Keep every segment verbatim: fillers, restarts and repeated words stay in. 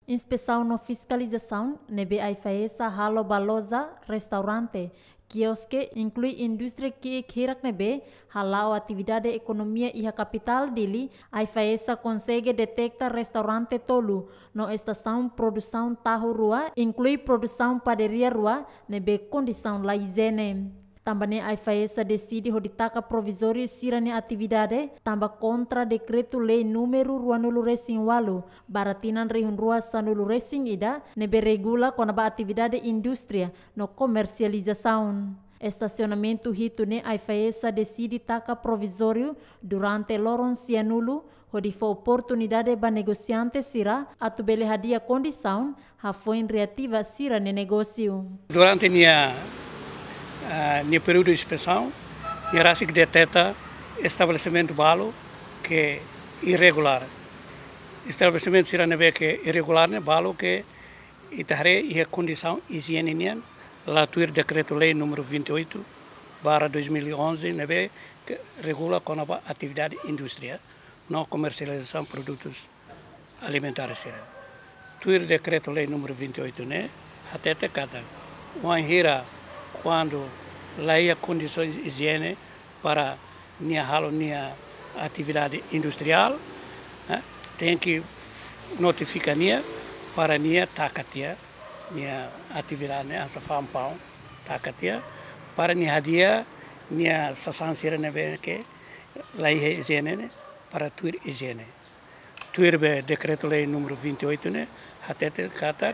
Inspeção no fiscalização, nebe a faesa halo baloza restaurante, quiosque inclui indústria que kirak nebe halau atividade economia e a capital dele, a faesa consegue detectar restaurante tolu no estação produção tahu rua, inclui produção padaria rua, nebe condição la higiene. Também a faesa decide hoditaka provisório sirane atividade, tamba contra decreto lei número ruanulu racing walu, baratinan rihun rua sanulu racing ida, nebe regula konaba atividade indústria no comercialização. Estacionamento hito ne a faesa decide taka provisório durante loron sianulu, hodifo oportunidade ba negociante sira, atu bele hadia condição, hafoin reativa sira ne negócio. Durante minha Uh, no período de inspeção, era assim que detecta estabelecimento balo que é irregular. Estabelecimento será neve que é irregular, né? Balo que itahre e a condição higiênica, lá tuir decreto-lei número vinte e oito barra dois mil e onze, neve que regula com a atividade industrial, não comercialização de produtos alimentares. Tuir decreto-lei número vinte e oito, né? Até te cata. Uma hira quando lá há condições de higiene para minha halo minha atividade industrial, né? Tem que notificar minha para minha takatia minha atividade, né? Essa fampão takatia para minha dia minha sasansira neve que lá há higiene, né? Para tuir higiene. Tuir be decreto lei número vinte e oito, né? Até te kata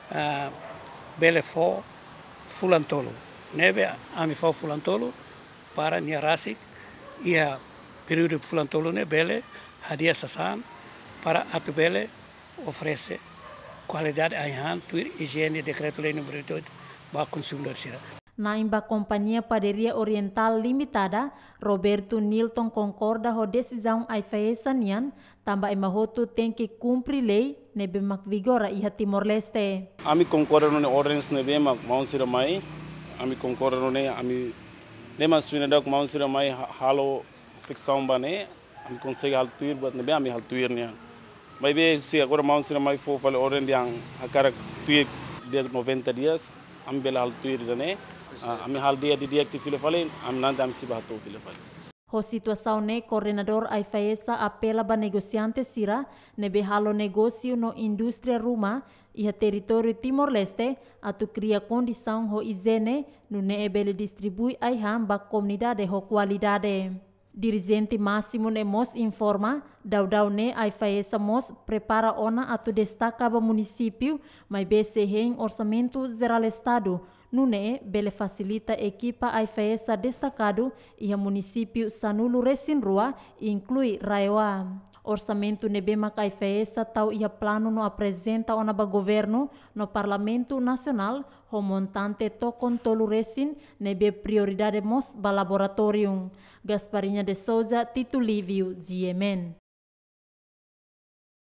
bele fo fulantolo. Neve ami fau fulantolo para nia rasik ia período fulantolo ne bele hadia sasan para atu bele oferece qualidade aihan tuir higiene decreto lei número vinte e oito ba consumidor sira. Na imba Companhia Padaria Oriental Limitada, Roberto Nilton concorda com a decisão a faesa nian, também mahoto tem que cumprir lei nebe mak vigora iha Timor-Leste. Ami concorda no ordens nebe mak maun sira mai. Ami concorda no ne ami lema suina dak maun sira mai halo inspeção bane ami consegue hal tuir buat nebe ami hal tuir nian. Mai be se agora maun sira mai fo fale ordem yang akara tuir de noventa dias ami bela hal tuir dane. Ami hal dia di deactive fale am nanta am sibato file fale. Ho situação ne coordenador a faesa apela ba negociante sira nebe halo negócio no indústria ruma e a território Timor-Leste atu cria condição ho higiene no ne ebele distribui ai ham ba comunidade ho qualidade. Dirigente máximo ne mos informa daudau ne a faesa mos prepara ona atu destaca ba município mai be se hen orçamento geral estado. Nune bele facilita equipa a faesa destacado e a município Sanulu Resinrua inclui Raiwa. Orçamento nebema a faesa tau ia plano no apresenta ona ba governo no Parlamento Nacional o montante to contolo resin nebe prioridade mos ba laboratorium. Gasparinha de Souza, Tito Lívio, G M N.